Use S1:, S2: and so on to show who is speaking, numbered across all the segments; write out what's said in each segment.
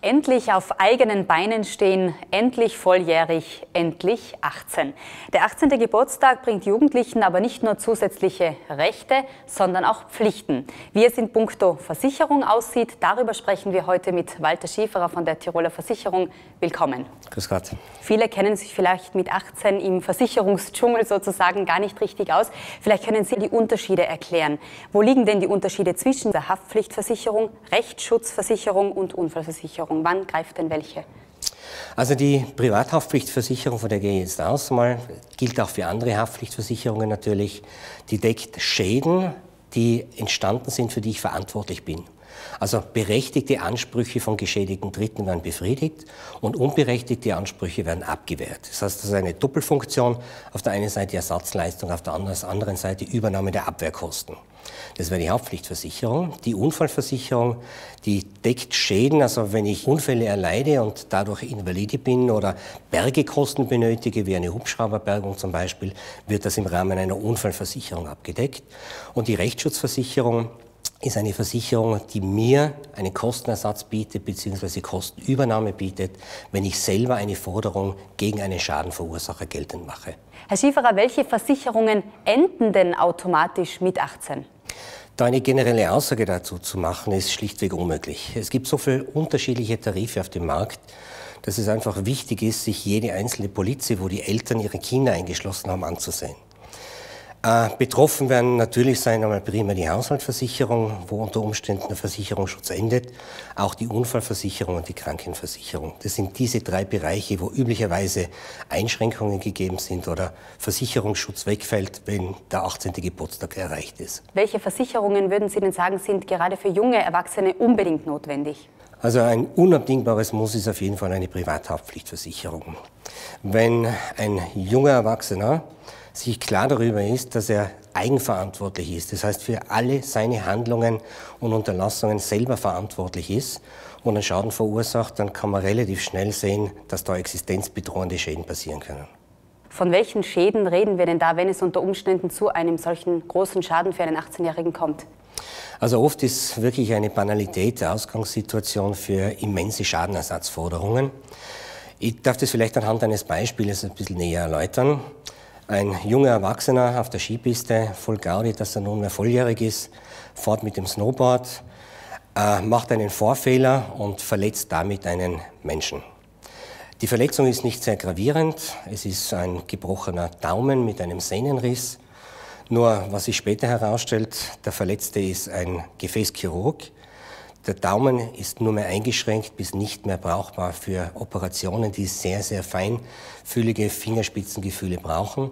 S1: Endlich auf eigenen Beinen stehen, endlich volljährig, endlich 18. Der 18. Geburtstag bringt Jugendlichen aber nicht nur zusätzliche Rechte, sondern auch Pflichten. Wie es in puncto Versicherung aussieht, darüber sprechen wir heute mit Walter Schieferer von der Tiroler Versicherung. Willkommen.
S2: Grüß Gott.
S1: Viele kennen sich vielleicht mit 18 im Versicherungsdschungel sozusagen gar nicht richtig aus. Vielleicht können Sie die Unterschiede erklären. Wo liegen denn die Unterschiede zwischen der Haftpflichtversicherung, Rechtsschutzversicherung und Unfallversicherung? Wann greift denn welche?
S2: Also die Privathaftpflichtversicherung, von der gehe ich jetzt aus, mal, gilt auch für andere Haftpflichtversicherungen natürlich. Die deckt Schäden, die entstanden sind, für die ich verantwortlich bin. Also berechtigte Ansprüche von geschädigten Dritten werden befriedigt und unberechtigte Ansprüche werden abgewehrt. Das heißt, das ist eine Doppelfunktion. Auf der einen Seite Ersatzleistung, auf der anderen Seite Übernahme der Abwehrkosten. Das wäre die Haftpflichtversicherung. Die Unfallversicherung, die deckt Schäden, also wenn ich Unfälle erleide und dadurch invalide bin oder Bergekosten benötige, wie eine Hubschrauberbergung zum Beispiel, wird das im Rahmen einer Unfallversicherung abgedeckt. Und die Rechtsschutzversicherung ist eine Versicherung, die mir einen Kostenersatz bietet bzw. Kostenübernahme bietet, wenn ich selber eine Forderung gegen einen Schadenverursacher geltend mache.
S1: Herr Schieferer, welche Versicherungen enden denn automatisch mit 18?
S2: Da eine generelle Aussage dazu zu machen, ist schlichtweg unmöglich. Es gibt so viele unterschiedliche Tarife auf dem Markt, dass es einfach wichtig ist, sich jede einzelne Polize, wo die Eltern ihre Kinder eingeschlossen haben, anzusehen. Betroffen werden natürlich sein einmal prima die Haushaltsversicherung, wo unter Umständen der Versicherungsschutz endet, auch die Unfallversicherung und die Krankenversicherung. Das sind diese drei Bereiche, wo üblicherweise Einschränkungen gegeben sind oder Versicherungsschutz wegfällt, wenn der 18. Geburtstag erreicht ist.
S1: Welche Versicherungen würden Sie denn sagen, sind gerade für junge Erwachsene unbedingt notwendig?
S2: Also ein unabdingbares Muss ist auf jeden Fall eine Privathaftpflichtversicherung. Wenn ein junger Erwachsener sich klar darüber ist, dass er eigenverantwortlich ist, das heißt für alle seine Handlungen und Unterlassungen selber verantwortlich ist und einen Schaden verursacht, dann kann man relativ schnell sehen, dass da existenzbedrohende Schäden passieren können.
S1: Von welchen Schäden reden wir denn da, wenn es unter Umständen zu einem solchen großen Schaden für einen 18-Jährigen kommt?
S2: Also oft ist wirklich eine Banalität der Ausgangssituation für immense Schadenersatzforderungen. Ich darf das vielleicht anhand eines Beispiels ein bisschen näher erläutern. Ein junger Erwachsener auf der Skipiste, voll Gaudi, dass er nunmehr volljährig ist, fährt mit dem Snowboard, macht einen Vorfehler und verletzt damit einen Menschen. Die Verletzung ist nicht sehr gravierend, es ist ein gebrochener Daumen mit einem Sehnenriss. Nur, was sich später herausstellt, der Verletzte ist ein Gefäßchirurg. Der Daumen ist nur mehr eingeschränkt bis nicht mehr brauchbar für Operationen, die sehr, sehr feinfühlige Fingerspitzengefühle brauchen.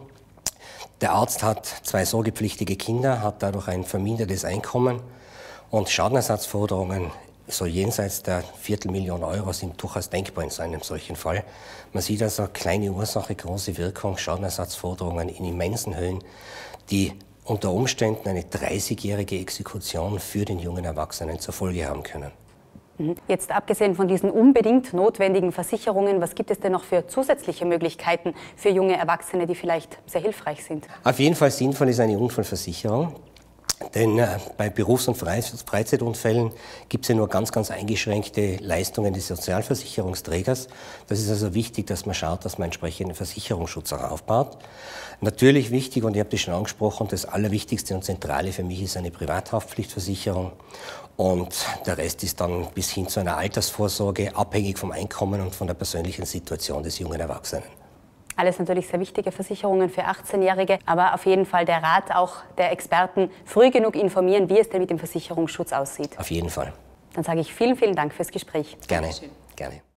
S2: Der Arzt hat 2 sorgepflichtige Kinder, hat dadurch ein vermindertes Einkommen und Schadenersatzforderungen so jenseits der 250.000 Euro sind durchaus denkbar in so einem solchen Fall. Man sieht also kleine Ursache, große Wirkung, Schadenersatzforderungen in immensen Höhen, die unter Umständen eine 30-jährige Exekution für den jungen Erwachsenen zur Folge haben können.
S1: Jetzt abgesehen von diesen unbedingt notwendigen Versicherungen, was gibt es denn noch für zusätzliche Möglichkeiten für junge Erwachsene, die vielleicht sehr hilfreich sind?
S2: Auf jeden Fall sinnvoll ist eine Unfallversicherung. Denn bei Berufs- und Freizeitunfällen gibt es ja nur ganz eingeschränkte Leistungen des Sozialversicherungsträgers. Das ist also wichtig, dass man schaut, dass man entsprechenden Versicherungsschutz auch aufbaut. Natürlich wichtig, und ich habe das schon angesprochen, das Allerwichtigste und Zentrale für mich ist eine Privathaftpflichtversicherung. Und der Rest ist dann bis hin zu einer Altersvorsorge, abhängig vom Einkommen und von der persönlichen Situation des jungen Erwachsenen.
S1: Alles natürlich sehr wichtige Versicherungen für 18-Jährige, aber auf jeden Fall der Rat auch der Experten, früh genug informieren, wie es denn mit dem Versicherungsschutz aussieht.
S2: Auf jeden Fall.
S1: Dann sage ich vielen Dank fürs Gespräch.
S2: Gerne. Gerne.